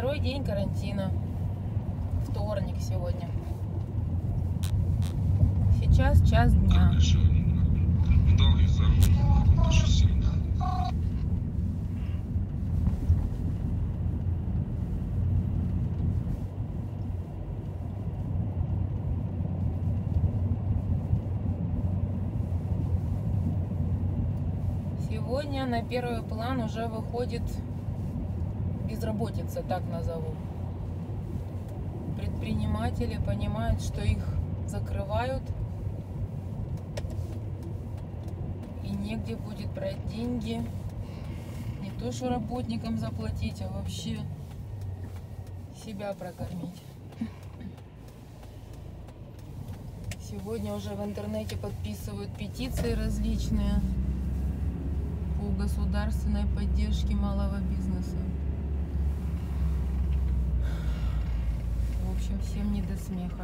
Второй день карантина. Вторник сегодня. Сейчас час дня. Сегодня на первый план уже выходит безработица, так назову. Предприниматели понимают, что их закрывают и негде будет брать деньги. Не то что работникам заплатить, а вообще себя прокормить. Сегодня уже в интернете подписывают петиции различные по государственной поддержке малого бизнеса. В общем, всем не до смеха.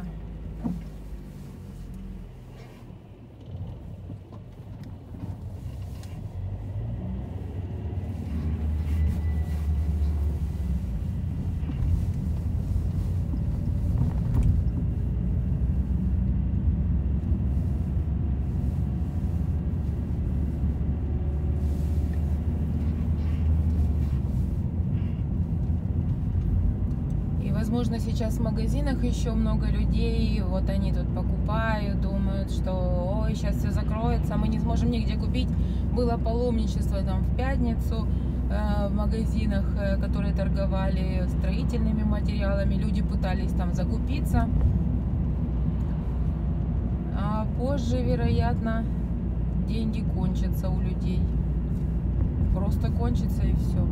Возможно, сейчас в магазинах еще много людей, вот они тут покупают, думают, что ой, сейчас все закроется, мы не сможем нигде купить. Было паломничество там в пятницу в магазинах, которые торговали строительными материалами, люди пытались там закупиться, а позже, вероятно, деньги кончатся у людей, просто кончатся и все.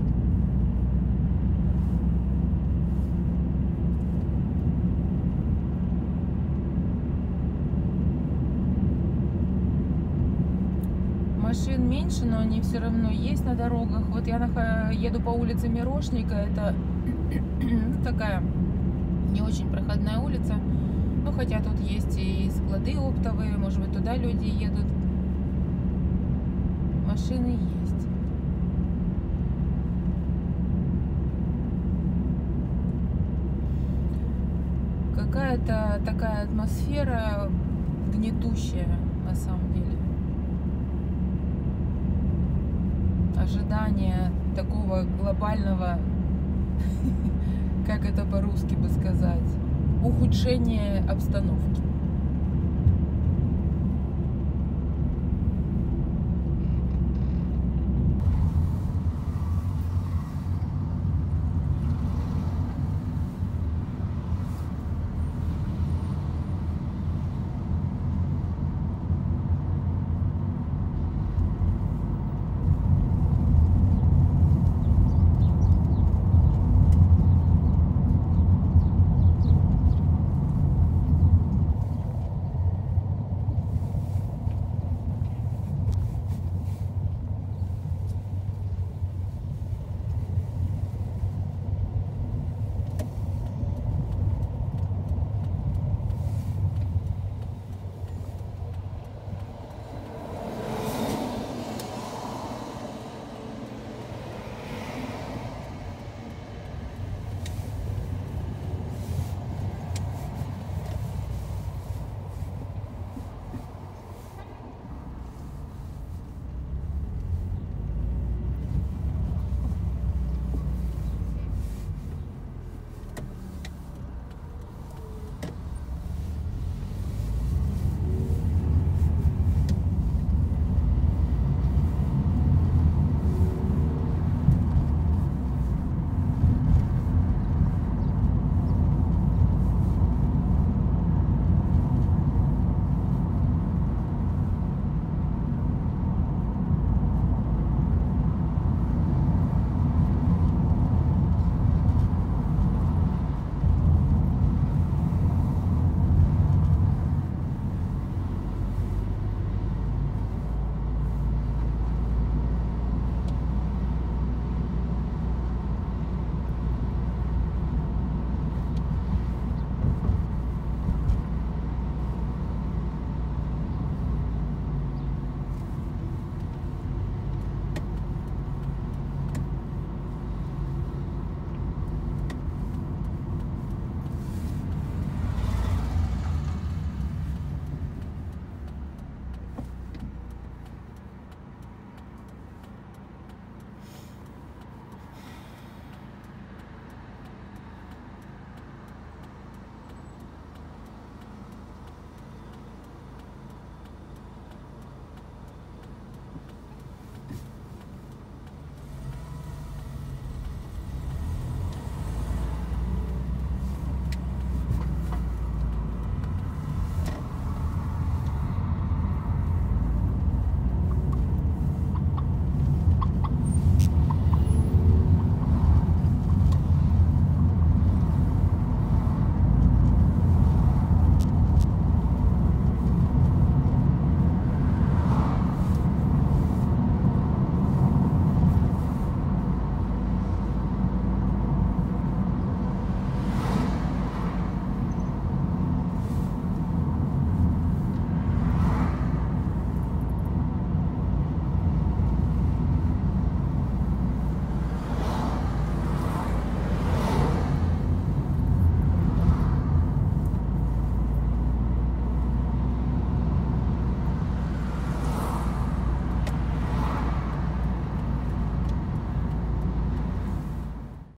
Машин меньше, но они все равно есть на дорогах. Вот я еду по улице Мирошника. Это такая не очень проходная улица. Ну, хотя тут есть и склады оптовые. Может быть, туда люди едут. Машины есть. Какая-то такая атмосфера гнетущая на самом деле. Ожидание такого глобального, как это по-русски бы сказать, ухудшения обстановки.